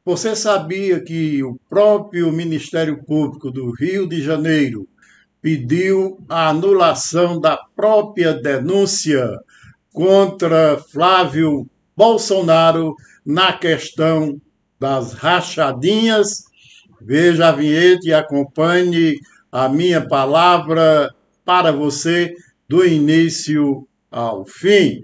Você sabia que o próprio Ministério Público do Rio de Janeiro pediu a anulação da própria denúncia contra Flávio Bolsonaro na questão das rachadinhas? Veja a vinheta e acompanhe a minha palavra para você do início ao fim.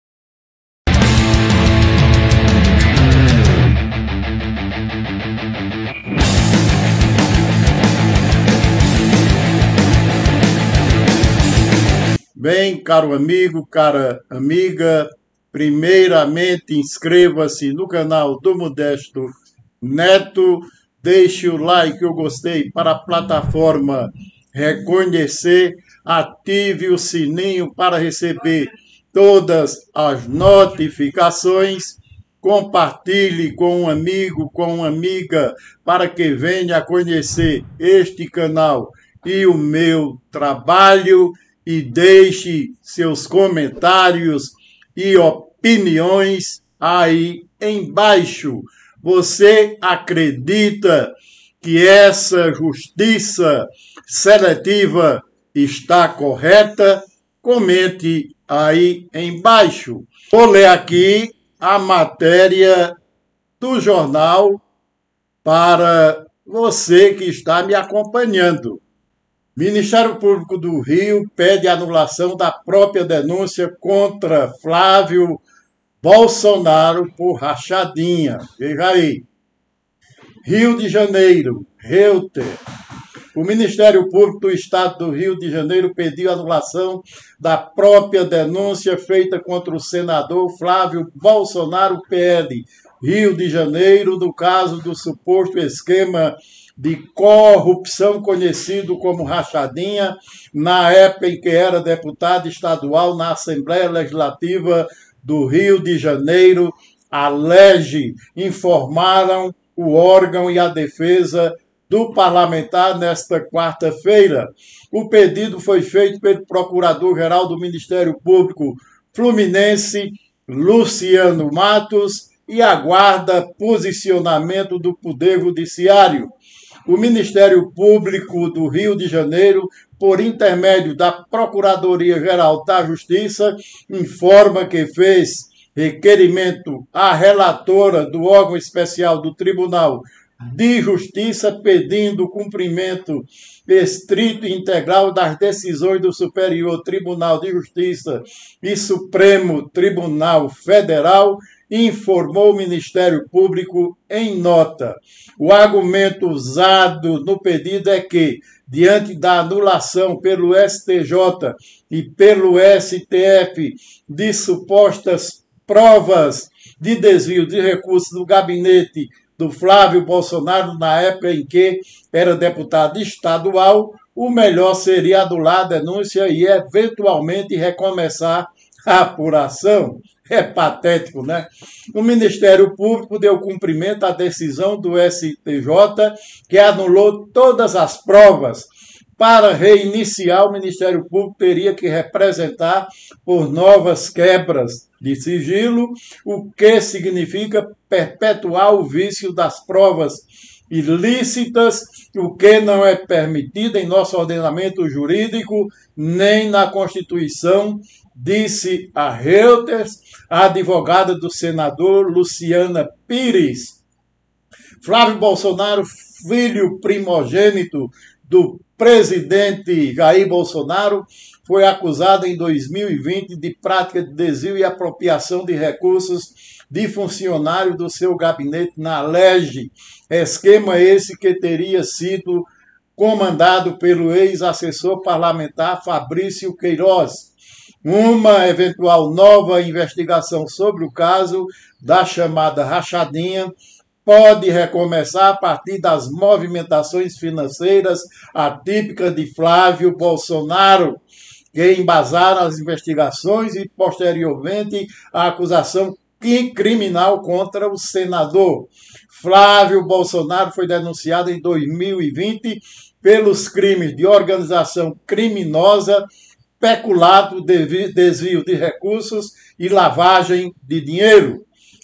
Bem, caro amigo, cara amiga, primeiramente inscreva-se no canal do Modesto Neto, deixe o like, eu gostei para a plataforma reconhecer, ative o sininho para receber todas as notificações, compartilhe com um amigo, com uma amiga, para que venha a conhecer este canal e o meu trabalho, e deixe seus comentários e opiniões aí embaixo. Você acredita que essa justiça seletiva está correta? Comente aí embaixo. Vou ler aqui a matéria do jornal para você que está me acompanhando. Ministério Público do Rio pede anulação da própria denúncia contra Flávio Bolsonaro por rachadinha. Veja aí. Rio de Janeiro, Reuter. O Ministério Público do Estado do Rio de Janeiro pediu anulação da própria denúncia feita contra o senador Flávio Bolsonaro, PL, Rio de Janeiro, no caso do suposto esquema de corrupção conhecido como rachadinha, na época em que era deputado estadual na Assembleia Legislativa do Rio de Janeiro, a LEGE, informaram o órgão e a defesa do parlamentar nesta quarta-feira. O pedido foi feito pelo Procurador-Geral do Ministério Público Fluminense, Luciano Matos, e aguarda posicionamento do Poder Judiciário. O Ministério Público do Rio de Janeiro, por intermédio da Procuradoria-Geral da Justiça, informa que fez requerimento à relatora do órgão especial do Tribunal de Justiça, pedindo o cumprimento estrito e integral das decisões do Superior Tribunal de Justiça e Supremo Tribunal Federal, informou o Ministério Público em nota. O argumento usado no pedido é que, diante da anulação pelo STJ e pelo STF de supostas provas de desvio de recursos do gabinete do Flávio Bolsonaro na época em que era deputado estadual, o melhor seria anular a denúncia e eventualmente recomeçar a apuração. É patético, né? O Ministério Público deu cumprimento à decisão do STJ, que anulou todas as provas. Para reiniciar, o Ministério Público teria que representar por novas quebras de sigilo, o que significa perpetuar o vício das provas ilícitas, o que não é permitido em nosso ordenamento jurídico, nem na Constituição, disse a Reuters, a advogada do senador Luciana Pires. Flávio Bolsonaro, filho primogênito do presidente Jair Bolsonaro, foi acusado em 2020 de prática de desvio e apropriação de recursos de funcionário do seu gabinete na LEGE, esquema esse que teria sido comandado pelo ex-assessor parlamentar Fabrício Queiroz. Uma eventual nova investigação sobre o caso da chamada rachadinha pode recomeçar a partir das movimentações financeiras atípicas de Flávio Bolsonaro, que embasaram as investigações e, posteriormente, a acusação criminal contra o senador. Flávio Bolsonaro foi denunciado em 2020 pelos crimes de organização criminosa, peculato, desvio de recursos e lavagem de dinheiro.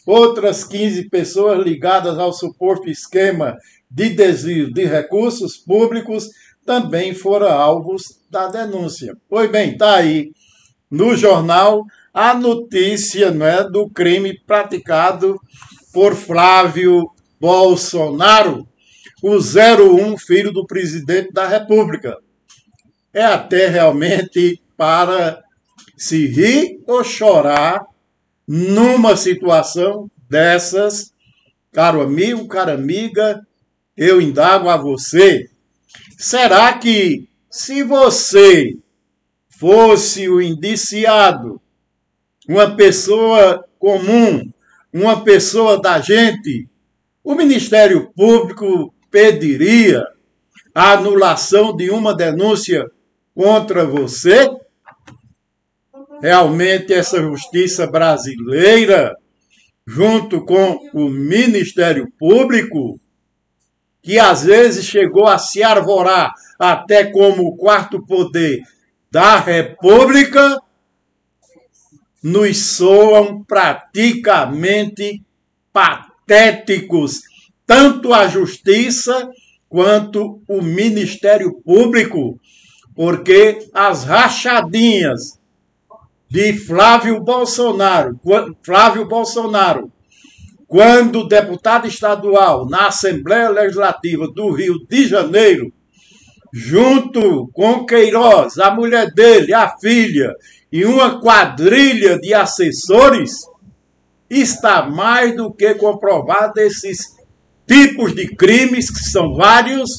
Outras 15 pessoas ligadas ao suposto esquema de desvio de recursos públicos também foram alvos da denúncia. Pois bem, está aí no jornal a notícia, né, do crime praticado por Flávio Bolsonaro, o 01, filho do presidente da República. É até realmente para se rir ou chorar numa situação dessas. Caro amigo, cara amiga, eu indago a você. Será que se você fosse o indiciado, uma pessoa comum, uma pessoa da gente, o Ministério Público pediria a anulação de uma denúncia contra você? Realmente essa justiça brasileira, junto com o Ministério Público, que às vezes chegou a se arvorar até como o quarto poder da República, nos soam praticamente patéticos, tanto a Justiça quanto o Ministério Público, porque as rachadinhas de Flávio Bolsonaro, quando deputado estadual na Assembleia Legislativa do Rio de Janeiro, junto com Queiroz, a mulher dele, a filha, e uma quadrilha de assessores, está mais do que comprovado esses tipos de crimes, que são vários,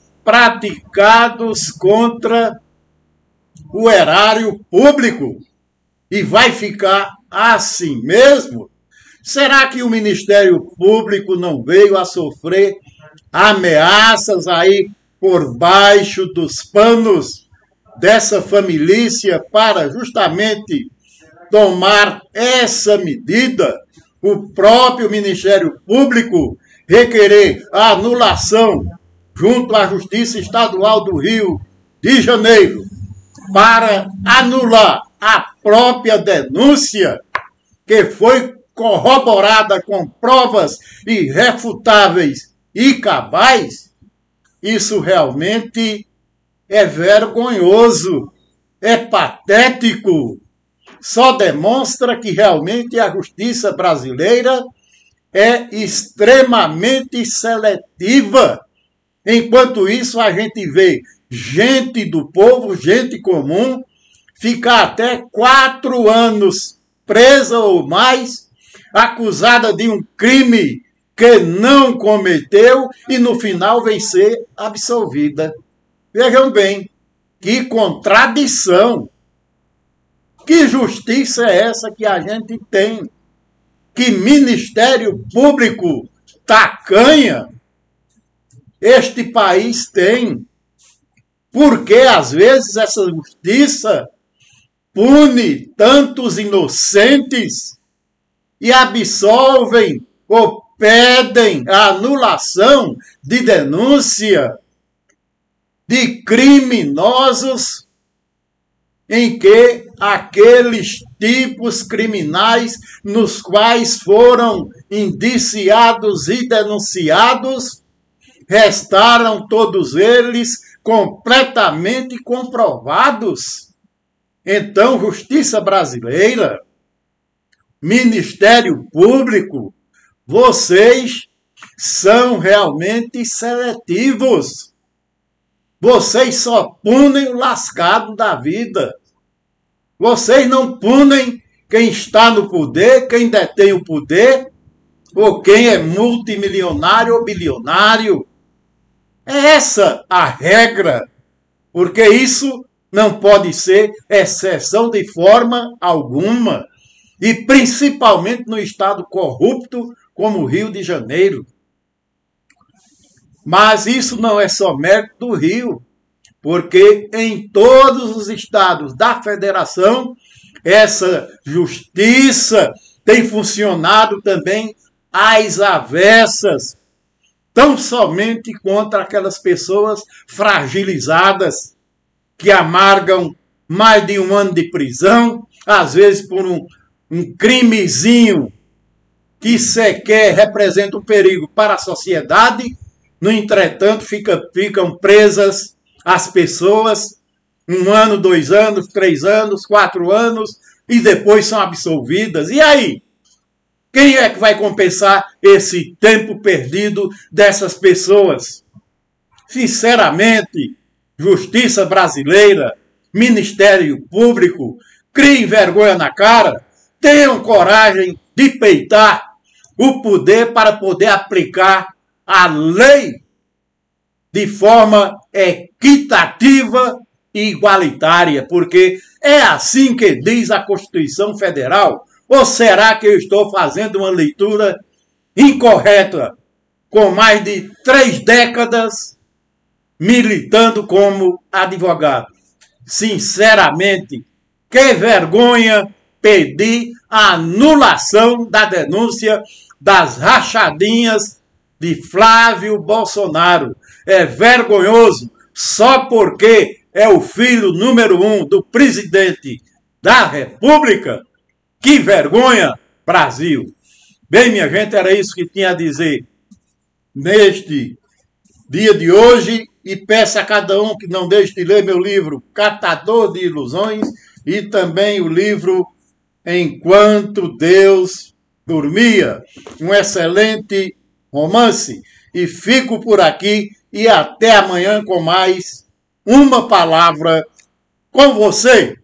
praticados contra o erário público. E vai ficar assim mesmo? Será que o Ministério Público não veio a sofrer ameaças aí por baixo dos panos dessa família para justamente tomar essa medida? O próprio Ministério Público requerer a anulação junto à Justiça Estadual do Rio de Janeiro para anular a própria denúncia, que foi corroborada com provas irrefutáveis e cabais. Isso realmente é vergonhoso, é patético. Só demonstra que realmente a justiça brasileira é extremamente seletiva. Enquanto isso, a gente vê gente do povo, gente comum, ficar até 4 anos presa ou mais, acusada de um crime que não cometeu e no final vem ser absolvida. Vejam bem, que contradição! Que justiça é essa que a gente tem? Que Ministério Público tacanha este país tem? Porque às vezes essa justiça pune tantos inocentes e absolvem ou pedem a anulação de denúncia de criminosos em que aqueles tipos criminais nos quais foram indiciados e denunciados restaram todos eles completamente comprovados. Então, Justiça Brasileira, Ministério Público, vocês são realmente seletivos. Vocês só punem o lascado da vida. Vocês não punem quem está no poder, quem detém o poder, ou quem é multimilionário ou bilionário. É essa a regra, porque isso não pode ser exceção de forma alguma, e principalmente no estado corrupto como o Rio de Janeiro. Mas isso não é só mérito do Rio, porque em todos os estados da federação, essa justiça tem funcionado também às avessas, tão somente contra aquelas pessoas fragilizadas que amargam mais de 1 ano de prisão, às vezes por um crimezinho que sequer representa um perigo para a sociedade, no entretanto, ficam presas as pessoas 1 ano, 2 anos, 3 anos, 4 anos, e depois são absolvidas. E aí? Quem é que vai compensar esse tempo perdido dessas pessoas? Sinceramente, Justiça brasileira, Ministério Público, criem vergonha na cara, tenham coragem de peitar o poder para poder aplicar a lei de forma equitativa e igualitária, porque é assim que diz a Constituição Federal. Ou será que eu estou fazendo uma leitura incorreta, com mais de 3 décadas militando como advogado? Sinceramente, que vergonha pedir a anulação da denúncia das rachadinhas de Flávio Bolsonaro. É vergonhoso só porque é o filho número 1 do presidente da República. Que vergonha, Brasil! Bem, minha gente, era isso que tinha a dizer neste dia de hoje, e peço a cada um que não deixe de ler meu livro Catador de Ilusões e também o livro Enquanto Deus Dormia, um excelente romance. E fico por aqui e até amanhã com mais uma palavra com você.